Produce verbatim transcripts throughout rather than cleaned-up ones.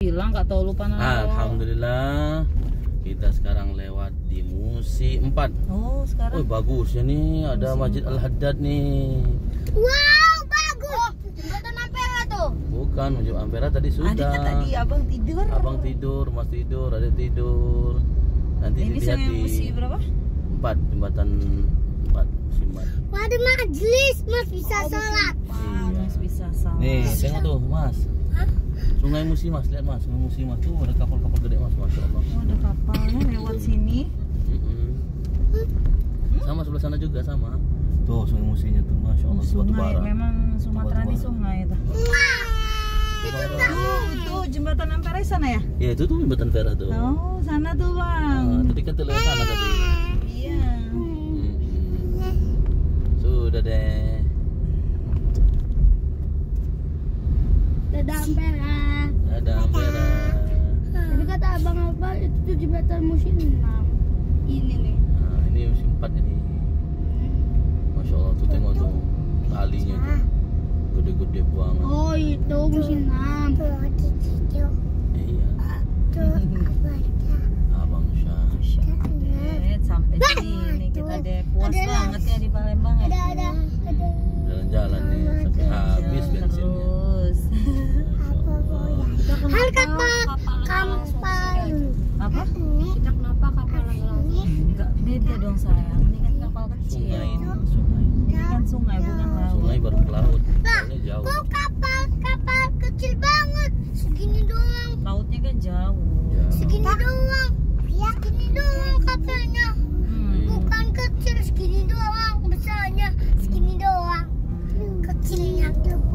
hilang, nggak tahu lupa naruh. Alhamdulillah kita sekarang lewat di Musi empat. Oh sekarang. Oh bagus ya nih, ada Musi Masjid Al-Haddad nih. Wow, bagus. Jembatan Ampera tuh. Bukan, Masjid Ampera tadi sudah. Ada tadi abang tidur. Abang tidur, Mas tidur, ada tidur. Nanti Ini dilihat Sungai di Musi berapa? empat, jembatan empat, Musi empat. Waduh, majelis, Mas bisa sholat. Mas bisa salah. Nih, tengok tuh, Mas. Sungai Musi, Mas, lihat Mas, Sungai Musi Mas tuh ada kapal-kapal gede Mas, masya Allah. Oh, ada kapalnya lewat sini. Mm-mm. Sama sebelah sana juga sama. Tuh Sungai Musinya tuh, masya Allah. Batu Sungai, bara. memang Sumatera Batu ini bara. sungai itu. Oh, itu jembatan Ampera sana ya? Ya itu tuh jembatan Vera tuh. Oh, sana tuh bang. Ah, tadi kan tuh lewat sana tadi. Iya. Mm-mm. Sudah deh. Dadah Ampera. Ada Ampera. Tapi kata abang apa itu tuh jembatan musim enam. Ini nih. Nah, ini musim empat ini. Masya Allah tuh tengok tuh talinya tuh gede-gede banget. Oh itu musim enam. Iya. Abang Syah. Eh, sampai sini kita deh puas banget ya di Palembang ya. Ada ada ada. Jalan-jalan nih sampai habis Jalan bensinnya. terus. Hal kata kapal. Apa? Kita kenapa kapal langsung? Enggak, beda dong sayang. Ini kan kapal kecil. Sungai ini, sungai. Ini kan sungai bukan laut. Sungai baru ke laut. Soalnya jauh. Kok kapal kapal kecil banget? Segini doang. Lautnya kan jauh. Jauh. Segini doang. Ya segini doang kapalnya. Hmm. Bukan kecil, segini doang. Besarnya segini doang. Kecilnya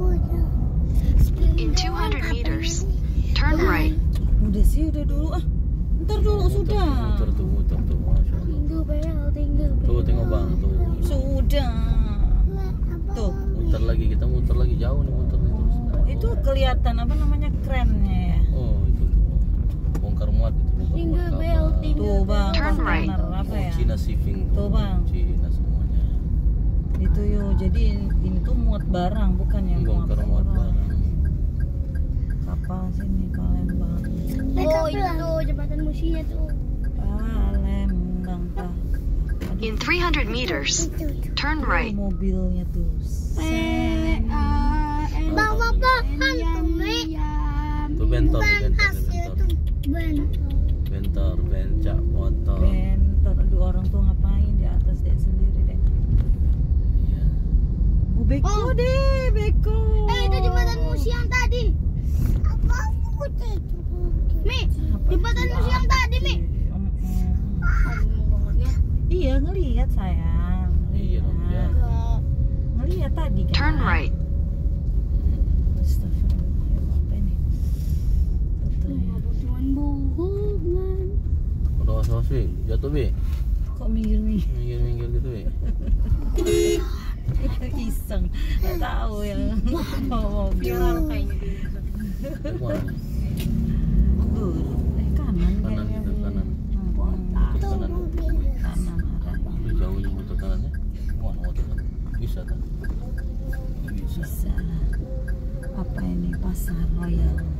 In two hundred meters, turn right. Udah sih, udah dulu ah. Ntar dulu sudah. Muter tuh, muter tuh, masya Allah. Tinggal bel, tinggal bel. Tuh tengok bang tuh. Sudah. Tuh. Muter lagi, kita muter lagi jauh nih muter nih terus. Oh, itu kelihatan apa namanya kerennya ya. Oh itu tuh bongkar muat itu bongkar Tinggal muat bel, kapal. tinggal Tuh bang, Turn right. kontainer apa Oh, ya? Cina Shipping Tuh, Bang. Cina semuanya. Itu yo, jadi ini tuh muat barang bukan yang muat Bongkar muat orang. barang. Kapal sini Palembang. Oh itu jembatan musinya tuh. Palembang kah? Aduh, In three hundred meters, turn right. mobilnya tuh. P A N bawa pohon tuh Mi. Tuh bentor, Bukan bentor, hasil bentor. tuh bentor. Bentor, bencak, motor. Bentor, aduh orang tuh ngapain di atas deh sendiri deh. Iya. Oh, beko Oh. deh, beko. Eh itu jembatan musi yang tadi. Apa putih itu? Mi, jembatan musi yang tadi Mi. Iya ngelihat sayang. Iya dong, ya. Ngelihat tadi kan. Turn right. Astagfirullah, apa ini? Fotonya. Cuman bohongan. Udah awas Bi, jatuh Bi. Kok minggir-minggir? Minggir-minggir gitu Bi. Iseng, nggak tahu ya. Mau mobil. Dari mana? Tuh, eh kanan Kanan kayaknya. gitu, kanan. Hmm, Motor kanan. kanan arah. Lu jauhnya motor kanannya. Mana motor kanan? Bisa kan? Bisa. Bisa. Apa ini Pasar Royal?